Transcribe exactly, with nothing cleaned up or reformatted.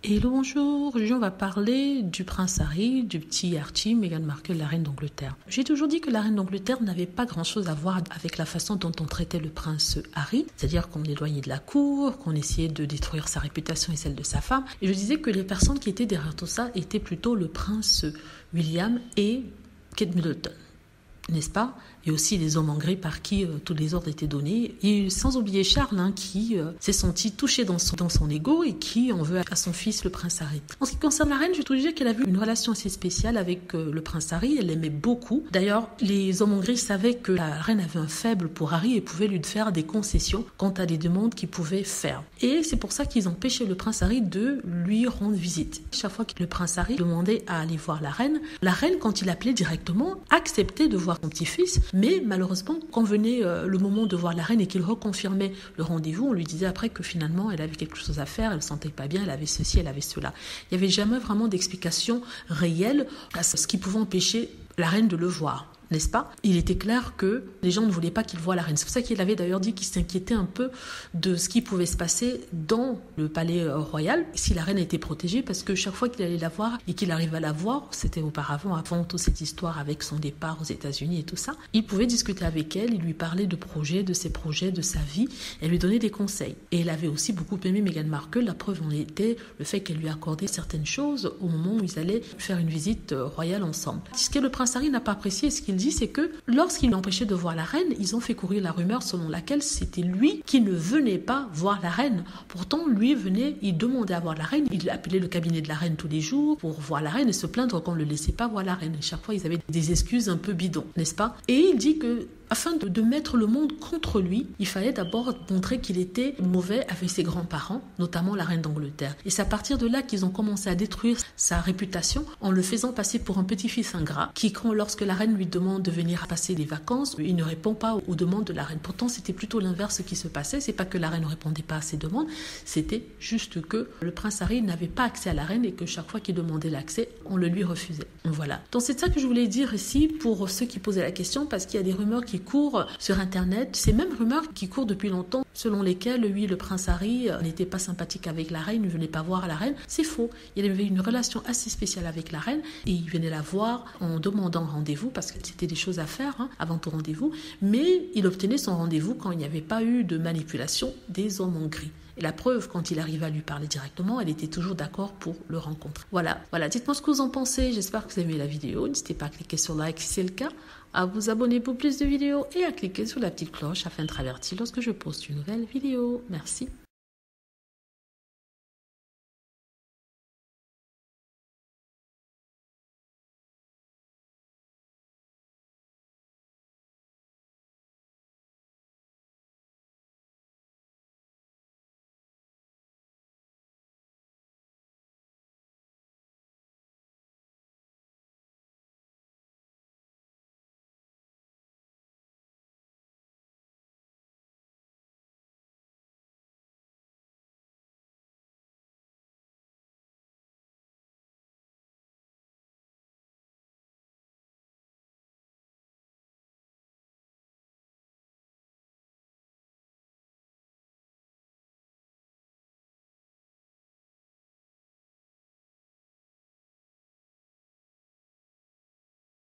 Hello, bonjour. Aujourd'hui, on va parler du prince Harry, du petit Archie, Meghan Markle, la reine d'Angleterre. J'ai toujours dit que la reine d'Angleterre n'avait pas grand-chose à voir avec la façon dont on traitait le prince Harry, c'est-à-dire qu'on l'éloignait de la cour, qu'on essayait de détruire sa réputation et celle de sa femme. Et je disais que les personnes qui étaient derrière tout ça étaient plutôt le prince William et Kate Middleton, n'est-ce pas? Et aussi les hommes en gris par qui euh, tous les ordres étaient donnés. Et sans oublier Charles, hein, qui euh, s'est senti touché dans son, dans son ego et qui en veut à son fils, le prince Harry. En ce qui concerne la reine, je trouve qu'elle a eu une relation assez spéciale avec euh, le prince Harry. Elle l'aimait beaucoup. D'ailleurs, les hommes en gris savaient que la reine avait un faible pour Harry et pouvaient lui faire des concessions quant à des demandes qu'il pouvait faire. Et c'est pour ça qu'ils empêchaient le prince Harry de lui rendre visite. Chaque fois que le prince Harry demandait à aller voir la reine, la reine, quand il appelait directement, acceptait de voir son petit-fils. Mais malheureusement, quand venait euh, le moment de voir la reine et qu'il reconfirmait le rendez-vous, on lui disait après que finalement elle avait quelque chose à faire, elle ne se sentait pas bien, elle avait ceci, elle avait cela. Il n'y avait jamais vraiment d'explication réelle à ce qui pouvait empêcher la reine de le voir. N'est-ce pas? Il était clair que les gens ne voulaient pas qu'il voie la reine. C'est pour ça qu'il avait d'ailleurs dit qu'il s'inquiétait un peu de ce qui pouvait se passer dans le palais royal si la reine était protégée, parce que chaque fois qu'il allait la voir et qu'il arrivait à la voir, c'était auparavant, avant toute cette histoire avec son départ aux États-Unis et tout ça, il pouvait discuter avec elle, il lui parlait de projets, de ses projets, de sa vie, et lui donnait des conseils. Et elle avait aussi beaucoup aimé Meghan Markle. La preuve en était le fait qu'elle lui accordait certaines choses au moment où ils allaient faire une visite royale ensemble. Ce que le prince Harry n'a pas apprécié, ce qu'il c'est que lorsqu'il l'empêchait de voir la reine, ils ont fait courir la rumeur selon laquelle c'était lui qui ne venait pas voir la reine. Pourtant, lui venait, il demandait à voir la reine, il appelait le cabinet de la reine tous les jours pour voir la reine et se plaindre qu'on ne le laissait pas voir la reine. Et chaque fois, ils avaient des excuses un peu bidons, n'est-ce pas? Et il dit que afin de, de mettre le monde contre lui, il fallait d'abord montrer qu'il était mauvais avec ses grands-parents, notamment la reine d'Angleterre. Et c'est à partir de là qu'ils ont commencé à détruire sa réputation en le faisant passer pour un petit-fils ingrat qui, quand, lorsque la reine lui demande de venir passer les vacances, il ne répond pas aux demandes de la reine. Pourtant, c'était plutôt l'inverse qui se passait. C'est pas que la reine ne répondait pas à ses demandes, c'était juste que le prince Harry n'avait pas accès à la reine et que chaque fois qu'il demandait l'accès, on le lui refusait. Voilà. Donc c'est ça que je voulais dire ici pour ceux qui posaient la question, parce qu'il y a des rumeurs qui courent sur Internet, ces mêmes rumeurs qui courent depuis longtemps, selon lesquelles, oui, le prince Harry n'était pas sympathique avec la reine, ne venait pas voir la reine. C'est faux. Il avait une relation assez spéciale avec la reine et il venait la voir en demandant rendez-vous parce que c'était des choses à faire hein, avant tout rendez-vous, mais il obtenait son rendez-vous quand il n'y avait pas eu de manipulation des hommes en gris. Et la preuve, quand il arrivait à lui parler directement, elle était toujours d'accord pour le rencontrer. Voilà, voilà. Dites-moi ce que vous en pensez. J'espère que vous avez aimé la vidéo. N'hésitez pas à cliquer sur like si c'est le cas, à vous abonner pour plus de vidéos et à cliquer sur la petite cloche afin d'être averti lorsque je poste une nouvelle vidéo. Merci.